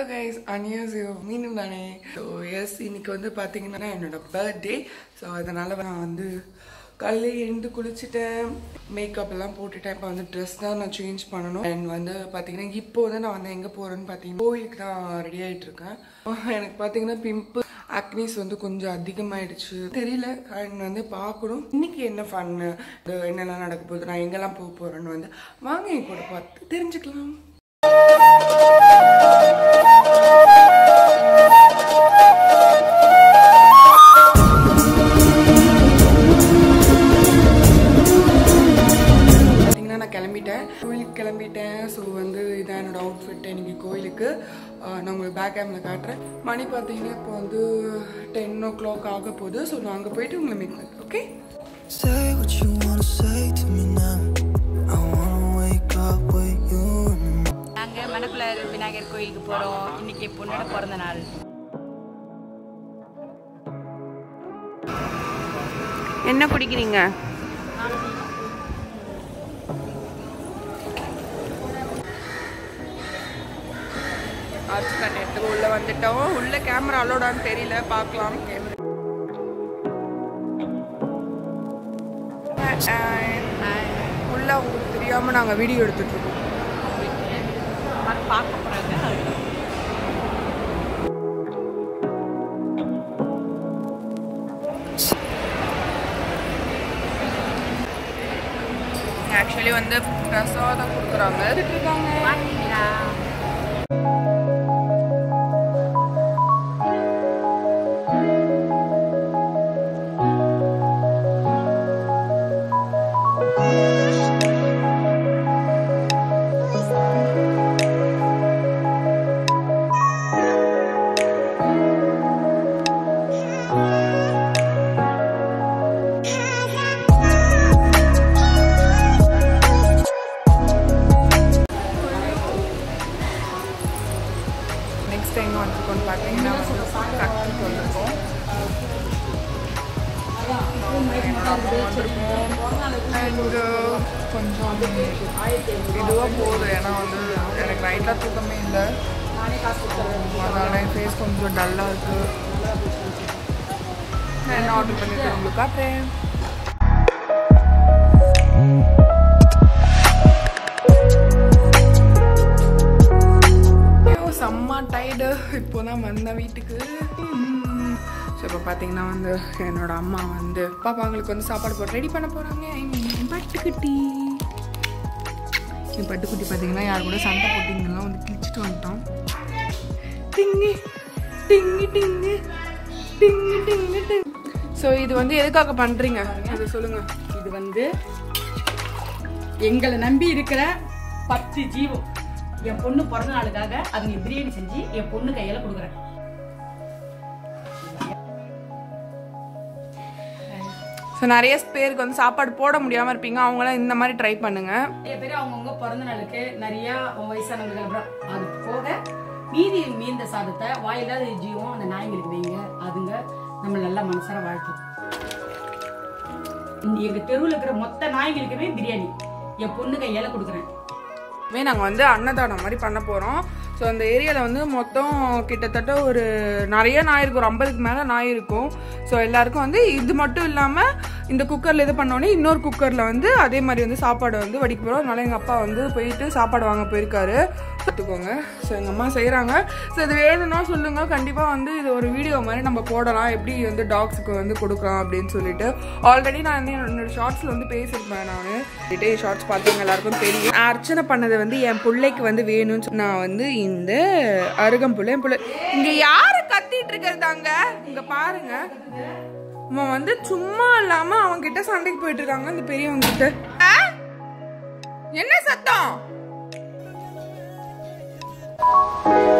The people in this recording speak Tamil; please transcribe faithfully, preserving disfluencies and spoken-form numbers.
guys, annyeonghaseyo meenu nane. So yes, இன்னைக்கு வந்து பாத்தீங்கன்னா என்னோட birthday. So அதனால நான் வந்து காலையில எழுந்து குளிச்சிட்டேன், மேக்கப் எல்லாம் போட்டுட்டேன். இப்போ வந்து ட்ரெஸ் தான் நான் சேஞ்ச் பண்ணணும். அண்ட் வந்து பார்த்தீங்கன்னா இப்போ வந்து நான் வந்து எங்கே போகிறேன்னு பார்த்தீங்கன்னா கோயிலுக்கு தான் ரெடி ஆகிட்டு இருக்கேன். எனக்கு பார்த்தீங்கன்னா பிம்பிள் ஆக்னிஸ் வந்து கொஞ்சம் அதிகமாகிடுச்சு தெரியல. அண்ட் வந்து பார்க்கணும் இன்னைக்கு என்ன ஃபன்னு, என்னெல்லாம் நடக்க போகுது, நான் எங்கெல்லாம் போக போகிறேன்னு வந்து வாங்க என் கூட பார்த்து தெரிஞ்சுக்கலாம். கிளம்பிட்டேன் கோயிலுக்கு கிளம்பிட்டேன். ஸோ வந்து இதான் என்னோட அவுட்ஃபிட் இன்னைக்கு கோயிலுக்கு. நான் உங்களுக்கு பேக் கேமில் காட்டுறேன். மணி பார்த்தீங்கன்னா இப்போ வந்து டென் ஓ கிளாக் ஆக போகுது. ஸோ நான் அங்கே போயிட்டு உங்களை மீட் பண்ணுறேன். ஓகே, நாங்கள் மணக்குள்ள விநாயகர் கோயிலுக்கு போகிறோம். இன்னைக்கு என் பொண்ணோட பிறந்த நாள். என்ன குடிக்கிறீங்க? எடுத்துக்கு உள்ள வந்துட்டோம். உள்ள கேமரா அலோடான்னு தெரியல, பார்க்கலாம். உள்ள உங்களுக்கு தெரியாம நாங்க வீடியோ எடுத்துட்டு இருக்கோம். பார்க்க போறாங்க. ஆக்சுவலி வந்து பிரசாதம் கொடுக்குறாங்க இருக்காங்க. பார்த்தீங்கன்னா கட்டுக்கு வந்திருக்கோம். அண்ட் கொஞ்சம் இதுவாக போகுது, ஏன்னா வந்து எனக்கு நைட்டாக தூக்கமே இல்லை. அதனால என் ஃபேஸ் கொஞ்சம் டல்லாக இருக்குது. நான் என்ன ஆர்டர் பண்ணிட்டு உங்களுக்கு காட்டுறேன். செம்ம டைடு. இப்போ தான் வந்தேன் வீட்டுக்கு. ஸோ இப்போ பார்த்தீங்கன்னா வந்து என்னோட அம்மா வந்து பாப்பாங்களுக்கு வந்து சாப்பாடு போட்டு ரெடி பண்ண போகிறாங்க. பட்டுக்குட்டி என் பட்டுக்குட்டி பார்த்தீங்கன்னா யார் கூட சண்டை போட்டிங்கெல்லாம் வந்து கிழிச்சிட்டு வந்துட்டோம். டிங்கு டிங்கு டிங்கு டிங்கு டிங்கு டிங்கு. ஸோ இது வந்து எதுக்காக பண்ணுறீங்க அது சொல்லுங்கள். இது வந்து எங்களை நம்பி இருக்கிற பத்து ஜீவம் என் பொண்ணு பிறந்த நாளுக்காக அதுங்க பிரியாணி செஞ்சு என் பொண்ணு கையில கொடுக்குறேன். ஸோ நிறைய பேருக்கு வந்து சாப்பாடு போட முடியாமல் இருப்பீங்க, அவங்களாம் இந்த மாதிரி ட்ரை பண்ணுங்க. நிறைய பேர் அவங்கவுங்க பிறந்த நாளுக்கு நிறைய வயசானவங்களுக்கு அது போக மீதி மீந்த சாதத்தை வாயில்லாத ஜீவம் அந்த நாய்களுக்கு வைங்க, அதுங்க நம்ம நல்லா மனசார வாழ்த்தும். எங்க தெருவில் இருக்கிற மொத்த நாய்களுக்குமே பிரியாணி என் பொண்ணு கையால கொடுக்குறேன். நாங்கள் வந்து அன்னதானம் மாதிரி பண்ண போகிறோம். ஸோ அந்த ஏரியாவில் வந்து மொத்தம் கிட்டத்தட்ட ஒரு நிறைய நாய் இருக்கும், ஒரு ஐம்பதுக்கு மேலே நாய் இருக்கும். ஸோ எல்லாருக்கும் வந்து இது மட்டும் இல்லாமல் இந்த குக்கரில் இது பண்ணோடனே இன்னொரு குக்கரில் வந்து அதே மாதிரி வந்து சாப்பாடு வந்து வடிக்க போகிறோம். அதனால எங்கள் அப்பா வந்து போயிட்டு சாப்பாடு வாங்க போயிருக்காரு. பார்த்துக்கோங்க. ஸோ எங்கள் அம்மா செய்கிறாங்க. ஸோ இது வேணும்னா சொல்லுங்கள், கண்டிப்பாக வந்து இது ஒரு வீடியோ மாதிரி நம்ம போடலாம், எப்படி வந்து டாக்ஸுக்கு வந்து கொடுக்கலாம் அப்படின்னு சொல்லிட்டு. ஆல்ரெடி நான் வந்து என்னோட ஷார்ட்ஸில் வந்து பேசியிருப்பேன். நான் கிட்டே ஷார்ட்ஸ் பார்த்தவங்க எல்லாருக்கும் தெரியும். அர்ச்சனை பண்ணதை வந்து என் பிள்ளைக்கு வந்து வேணும்னு நான் வந்து இந்த அருகம்புள்ள என் பிள்ளை இங்கே யாரு கத்திட்டு இருக்கிறதாங்க இங்கே பாருங்க. அவன் வந்து சும்மா இல்லாம அவங்க கிட்ட சண்டைக்கு போயிட்டு இருக்காங்க இந்த பெரியவங்க கிட்ட. என்ன சத்தம்?